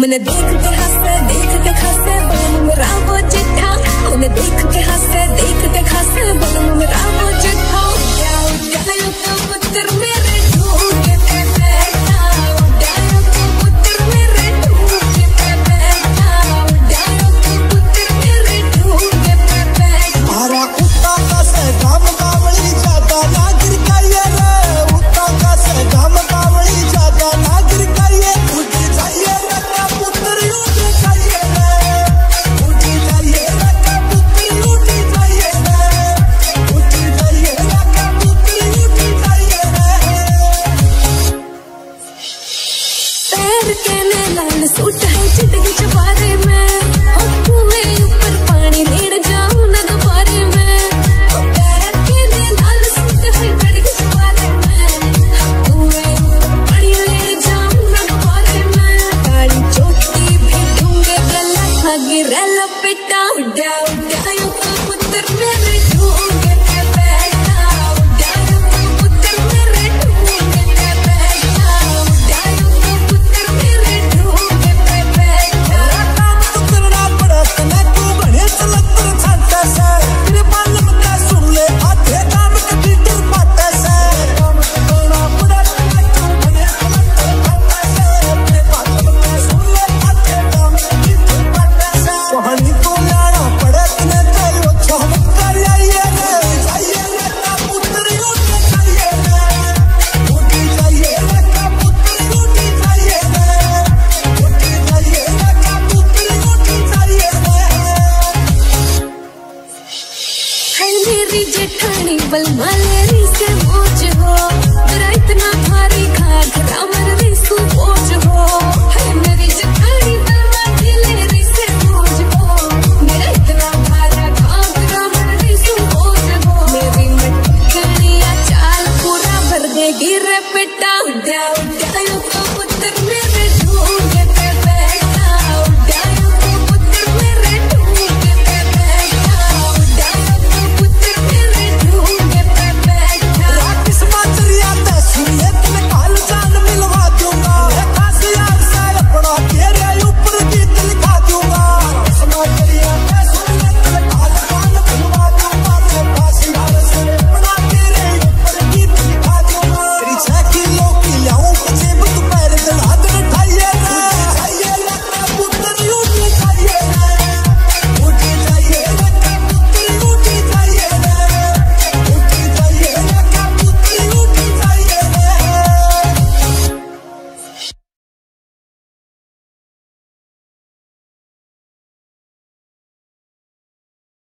मैंने देख के खासे बन मेरा वो चिट्ठा, मैंने देख के खासे बन मेरा वो चिट्ठा। उड़ाओ कबूतर मेरे ढूंढ पे बैठा, उड़ाओ कबूतर मेरे ढूंढ पे बैठा, उड़ाओ कबूतर मेरे ढूंढ पे बैठा। आरा उता का से काम कावली ज्यादा नागिर काये रे, उता का से काम कावली ज्यादा नागिर काये। उठ जाइए रे कबूतर उठ जाइए रे, उठ जाइए रे कबूतर उठ जाइए रे, उठ जाइए रे कबूतर उठ जाइए रे। पैर के ने लाल सूट है चिटकी चबारे में।